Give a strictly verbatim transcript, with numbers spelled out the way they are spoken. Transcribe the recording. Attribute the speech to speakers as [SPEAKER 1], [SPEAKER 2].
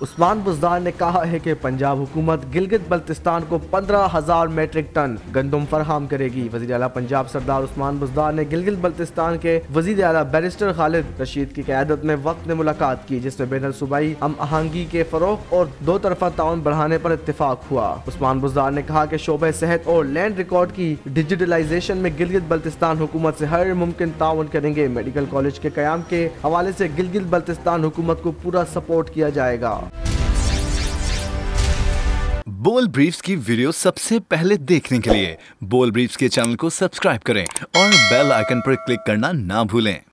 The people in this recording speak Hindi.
[SPEAKER 1] उस्मान बुज़दार ने कहा है कि पंजाब हुकूमत गिलगित बल्तिस्तान को पंद्रह हजार मीट्रिक टन गंदम फराहम करेगी। वज़ीर आला पंजाब सरदार उस्मान बुज़दार ने गिलगित बल्तिस्तान के वज़ीर आला बैरिस्टर खालिद रशीद की क़यादत में वक्त में मुलाकात की, जिसमें बैनुल सूबाई हम आहंगी के फरोग और दो तरफा ताउन बढ़ाने पर इत्तेफाक हुआ। उस्मान बुज़दार ने कहा कि शोबे सेहत और लैंड रिकॉर्ड की डिजिटलाइजेशन में गिलगित बल्तिस्तान हुकूमत से हर मुमकिन ताउन करेंगे। मेडिकल कॉलेज के क़याम के हवाले से गिलगित बल्तिस्तान हुकूमत को पूरा सपोर्ट किया जाएगा।
[SPEAKER 2] बोल ब्रीफ्स की वीडियो सबसे पहले देखने के लिए बोल ब्रीफ्स के चैनल को सब्सक्राइब करें और बेल आइकन पर क्लिक करना ना भूलें।